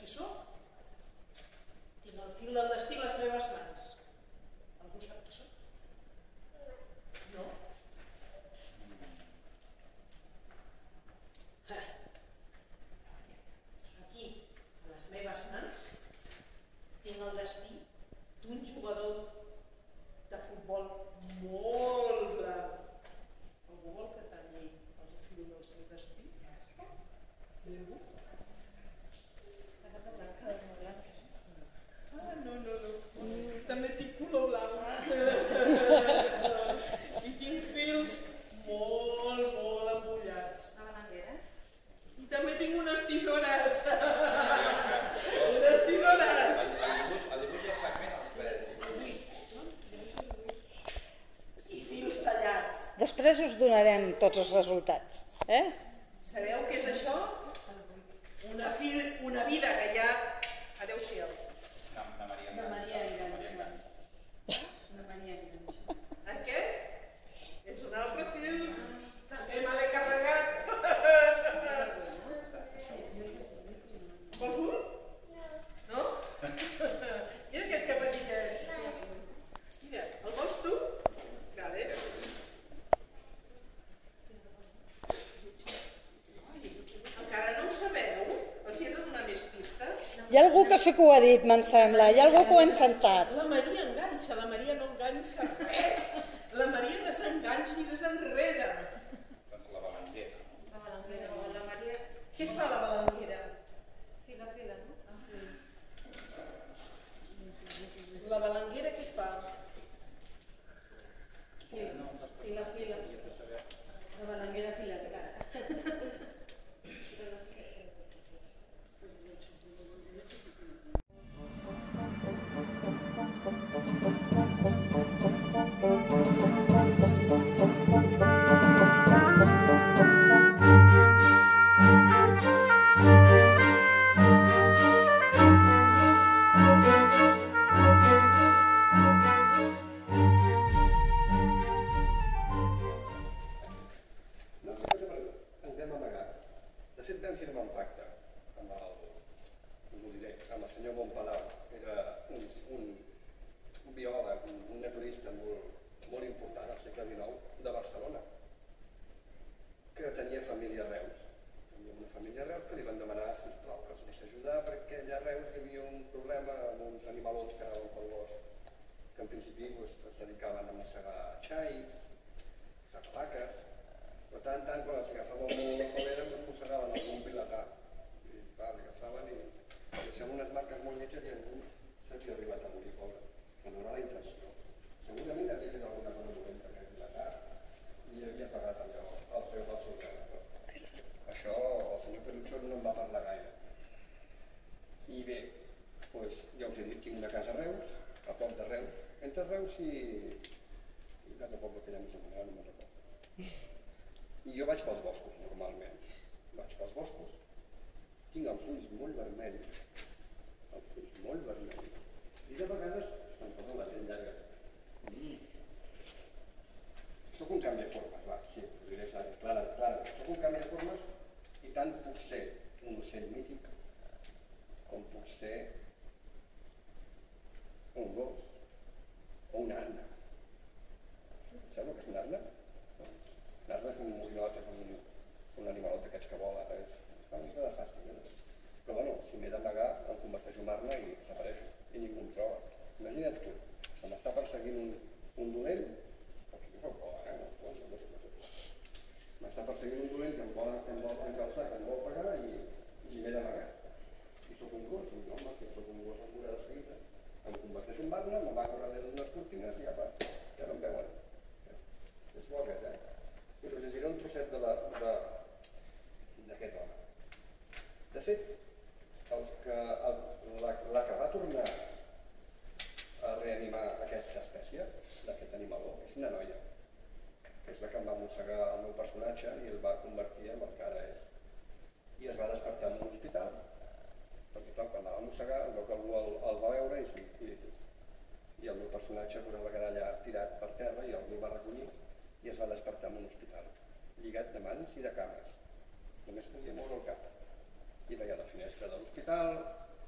qui sóc? Tinc el fil del destí a les meves mans. Algú sap qui sóc? No? Aquí, a les meves mans, tinc el destí d'un jugador de futbol molt blanc. Algú vol que talli el fil del seu destí? Ningú? Ah, no. També tinc color blanc. I tinc fils molt embullats. I també tinc unes tisores. Unes tisores. El dibuix del segment als drets. I fils tallats. Després us donarem tots els resultats. Sabeu què és això? Una vida que ja... Adéu-siau. Na Maria Iranxon. Aquest és un altre fil. També me l'he carregat. Vols un? No? Mira aquest que petitet. Mira, el vols tu? Vale. Encara no ho sabeu? Els hi he de donar més pistes? Hi ha algú que sí que ho ha dit, me'n sembla. Hi ha algú que ho ha encertat. La Maria enganxa, la Maria no enganxa res. La Maria desenganxa i desenreda. Doncs la balanguera. Què fa la balanguera? Fila, no? Sí. La balanguera què fa? Fila. La balanguera fila de cara. I jo vaig pels boscos, normalment. Vaig pels boscos. Tinc els ulls molt vermells. Els ulls molt vermells. I de vegades em poso la pell llarga. Soc un canvi de formes, va, sí, ho diré clara. Soc un canvi de formes i tant puc ser un ocell mític com puc ser un gos o un arna. Sabeu què és un arna? L'arna és un molinot, és un animalot d'aquests que vola, és una mica de fàstic. Però bueno, si m'he d'amagar em converteixo en arna i desapareixo i ningú em troba. Imagina't tu, se m'està perseguint un dolent, perquè jo soc vola, m'està perseguint un dolent que em vol encalçar, que em vol pagar i m'he d'amagar. Si soc un gos, un home, si soc un gos em veurà de seguida, em converteixo en arna, m'amago darrere d'unes cortines i ja no em veuen. És bo aquest, us llegiré un trosset d'aquest home. De fet, la que va tornar a reanimar aquesta espècie, d'aquest animaló, és una noia, que és la que em va mossegar el meu personatge i el va convertir en el que ara és. I es va despertar en un hospital, perquè clar, quan la va mossegar, es veu que algú el va veure i el meu personatge va quedar allà tirat per terra i algú el va recollir i es va despertar en un hospital, lligat de mans i de cames. Només podia moure el cap. I veia la finestra de l'hospital,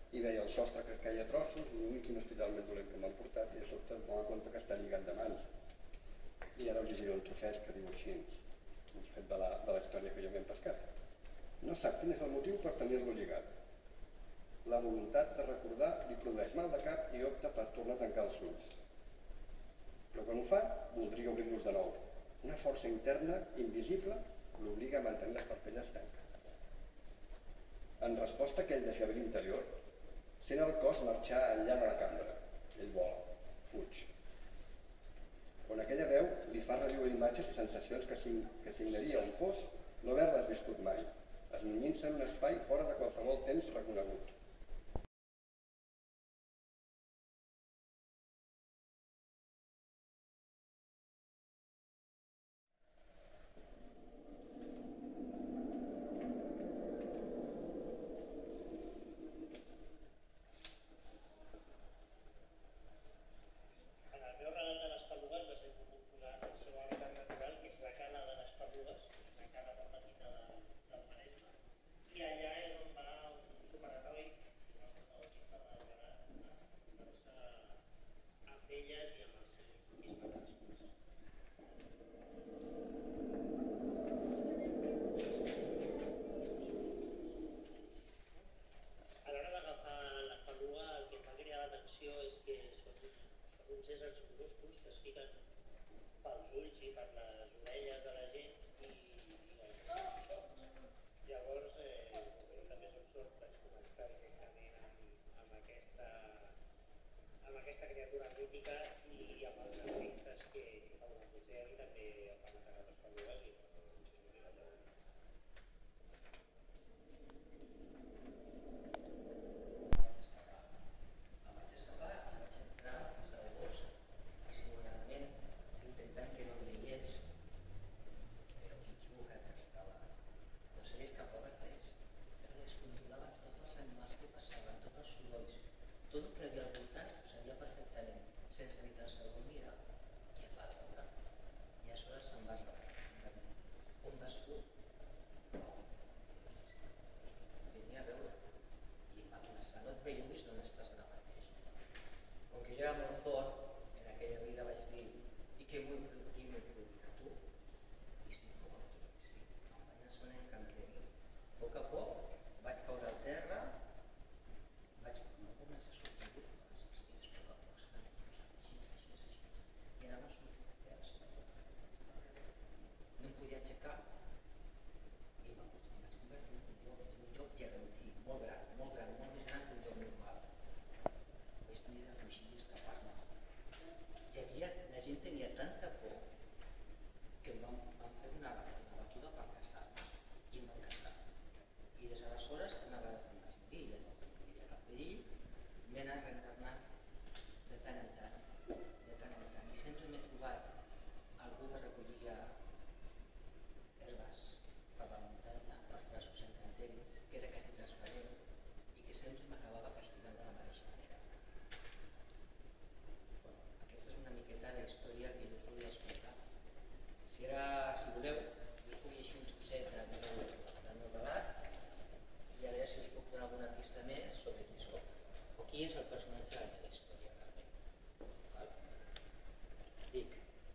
i veia el sostre que caia a trossos, i diu, quin hospital més dolent que m'han portat, i de sobte em dono compte que està lligat de mans. I ara us llegiré un trosset que diu així, un fet de la història que jo m'he pescat. No sap quin és el motiu per tenir-lo lligat. La voluntat de recordar li produeix mal de cap i opta per tornar a tancar els ulls. Però quan ho fa, voldria obrir-los de nou. Una força interna, invisible, l'obliga a mantenir les parpelles tancades. En resposta a aquell desgavell interior, sent el cos marxar enllà de la cambra. Ell vola, fuig. Quan aquella veu li fa reviure imatges i sensacions que signaria on fos no haver-les viscut mai, esmunyint-se en un espai fora de qualsevol temps reconegut. Si voleu, jo us puc llegir un trosset del meu relat i a veure si us puc donar alguna pista més sobre qui soc o qui és el personatge de la meva història realment. Dic,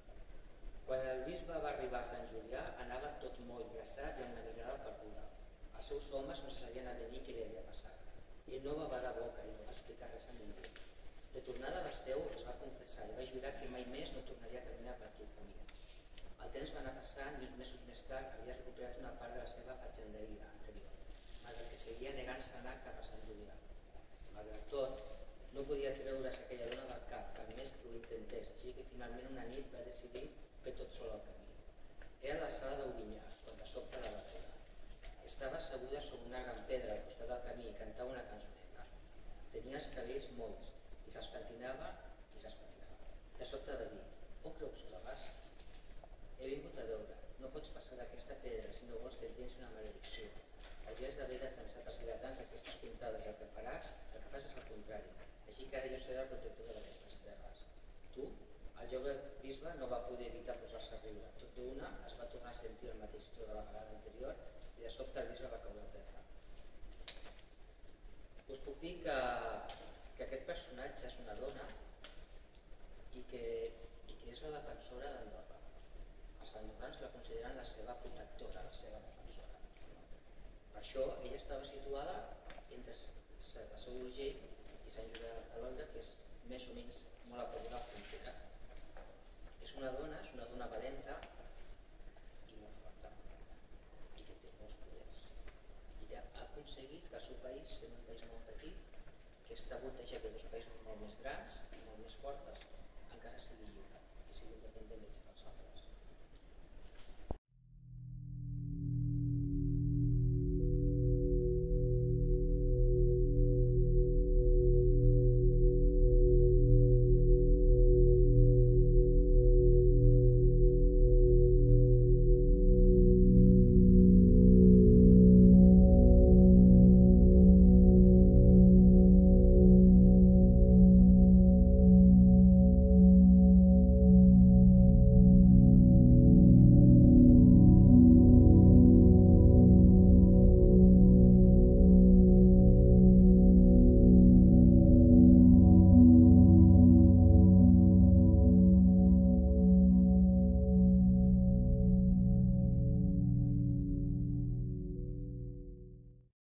quan el bisbe va arribar a Sant Julià anava tot molt glaçat i amb una mirada perduda. Els seus homes no se sabien a dir què li havia passat. Ell no va badar boca i no va explicar res a ningú. De tornada a la seu es va confessar i va jurar que mai més no tornaria a caminar per aquell camí. El temps va anar passant i uns mesos més tard havia recuperat una part de la seva fatxenderia anterior, malgrat que seguia negant-se a anar cap a Sant Julià. Malgrat tot, no podia treure's aquella dona del cap, per més que ho intentés, així que finalment una nit va decidir fer tot sol el camí. Era a l'alçada d'Uguinyà, quan de sobte la va veure. Estava asseguda sobre una gran pedra al costat del camí i cantava una cançoneta. Tenia els cabells molts i s'espentinava i s'espentinava. De sobte va dir, on creus que vas? He vingut a veure, no pots passar d'aquesta pedra si no vols que et llenci una maledicció. Hauries d'haver defensat els vilatans d'aquestes pintades, el que fas és el contrari, així que ara jo seré el protector d'aquestes terres. Tu, el jove bisbe, no va poder evitar posar-se a riure. Tot d'una es va tornar a sentir el mateix to de la vegada anterior i de sobte el bisbe va caure a terra. Us puc dir que aquest personatge és una dona i que és la defensora d'Andorra. Els andorrans la consideren la seva protectora, la seva defensora. Per això ella estava situada entre la Seu d'Urgell i Sant Julià de Calonge, que és més o menys molt a prop de la frontera. És una dona valenta i molt forta, i que té molts poders, i que ha aconseguit que el seu país, sent un país molt petit, que està voltejat de dos països molt més grans i molt més fortes, encara sigui lliure i sigui independent dels altres.